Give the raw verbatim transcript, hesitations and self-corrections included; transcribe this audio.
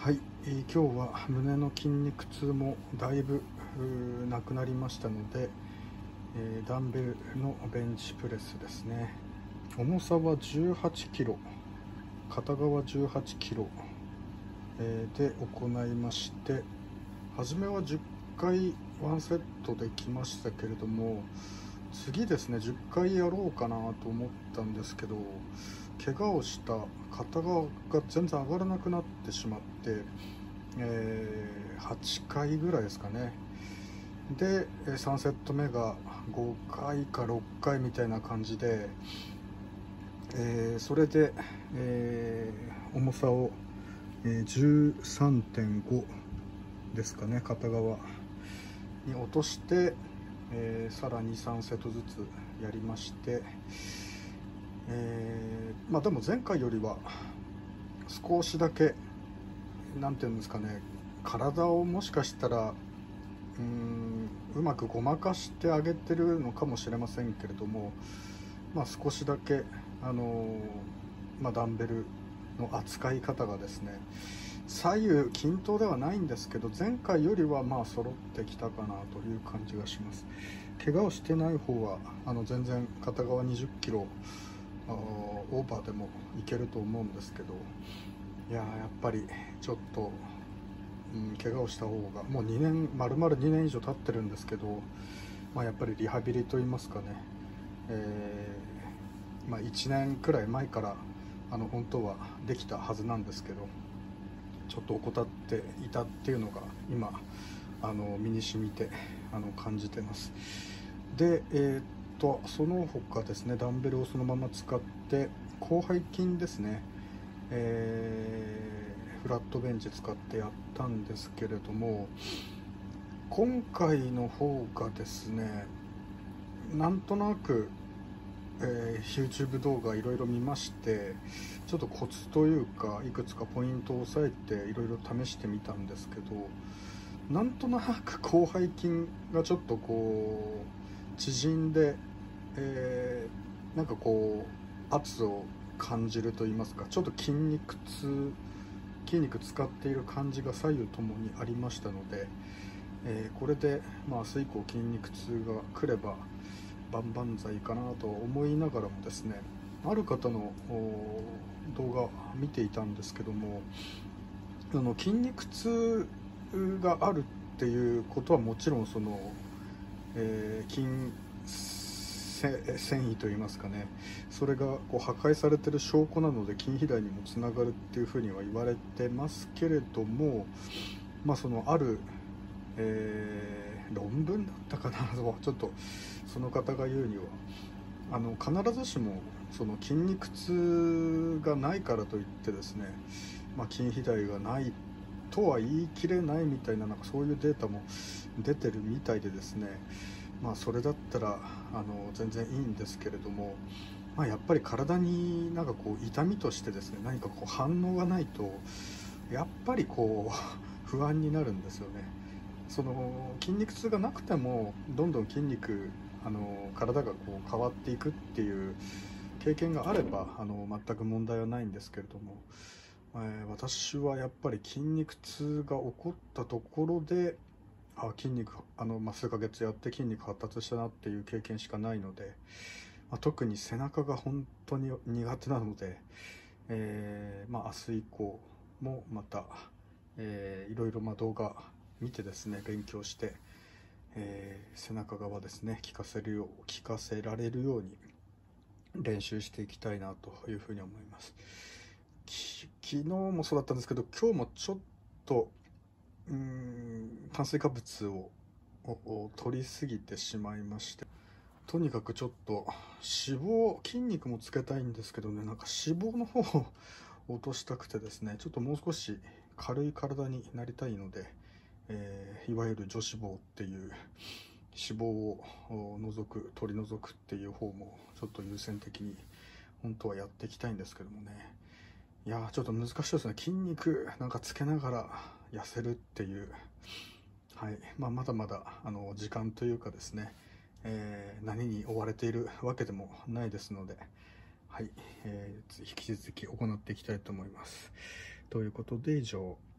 はい、えー今日は胸の筋肉痛もだいぶなくなりましたので、えーダンベルのベンチプレスですね。重さはじゅうはちキロ、片側じゅうはちキロ、えーで行いまして、初めはじゅっかいワンセットできましたけれども、次ですねじゅっかいやろうかなと思ったんですけど、怪我をした片側が全然上がらなくなってしまって、えーはちかいぐらいですかね。でさんセット目がごかいかろっかいみたいな感じで、えーそれで、えー重さを、えーじゅうさんてんごですかね、片側に落として、えーさらにさんセットずつやりまして、えーまあでも前回よりは少しだけ、なんていうんですかね、体をもしかしたらうーんうまくごまかしてあげてるのかもしれませんけれども、まあ、少しだけあの、まあ、ダンベルの扱い方がですね、左右均等ではないんですけど、前回よりはまあ揃ってきたかなという感じがします。怪我をしてない方はあの全然片側にじゅっキロオーバーでもいけると思うんですけど、いやーやっぱりちょっと、うん、怪我をした方がもうにねん丸々にねん以上経ってるんですけど、まあ、やっぱりリハビリといいますかね、えーまあ、いちねんくらい前からあの本当はできたはずなんですけど、ちょっと怠っていたっていうのが今あの身に染みてあの感じてます。で、えーっとその他ですね、ダンベルをそのまま使って広背筋ですね、えーフラットベンチ使ってやったんですけれども、今回の方がですね、なんとなく、えー YouTube 動画いろいろ見まして、ちょっとコツというかいくつかポイントを押さえていろいろ試してみたんですけど、なんとなく広背筋がちょっとこう縮んで、えーなんかこう圧を感じると言いますか、ちょっと筋肉痛筋肉使っている感じが左右ともにありましたので、えーこれで、まあ、明日以降筋肉痛が来れば万々歳かなと思いながらもですね、ある方の動画見ていたんですけども、あの筋肉痛があるっていうことはもちろんその、えー筋繊維といいますかね、それがこう破壊されてる証拠なので筋肥大にもつながるっていうふうには言われてますけれども、まあそのある、えー論文だったかなちょっとその方が言うには、あの必ずしもその筋肉痛がないからといってですね、まあ、筋肥大がないとは言い切れないみたいな、なんかそういうデータも出てるみたいでですね、まあそれだったらあの全然いいんですけれども、まあ、やっぱり体になんかこう痛みとしてですね、何かこう反応がないとやっぱりこう不安になるんですよね。その筋肉痛がなくてもどんどん筋肉あの体がこう変わっていくっていう経験があればあの全く問題はないんですけれども、えー私はやっぱり筋肉痛が起こったところで、あ筋肉あの、まあ、数ヶ月やって筋肉発達したなっていう経験しかないので、まあ、特に背中が本当に苦手なので、えーまあ、明日以降もまた、えー、いろいろまあ動画見てですね勉強して、えー背中側ですね効かせるよう効かせられるように練習していきたいなというふうに思います。き昨日もそうだったんですけど、今日もちょっとうーん炭水化物をを取りすぎてしまいまして、とにかくちょっと脂肪筋肉もつけたいんですけどね、なんか脂肪の方を落としたくてですね、ちょっともう少し軽い体になりたいので、えーいわゆる女子肪っていう脂肪を除く取り除くっていう方もちょっと優先的に本当はやっていきたいんですけどもね。いやーちょっと難しいですね、筋肉なんかつけながら痩せるっていう。はい、まあ、まだまだあの時間というかですね、えー何に追われているわけでもないですので、はい、えー引き続き行っていきたいと思います。ということで以上。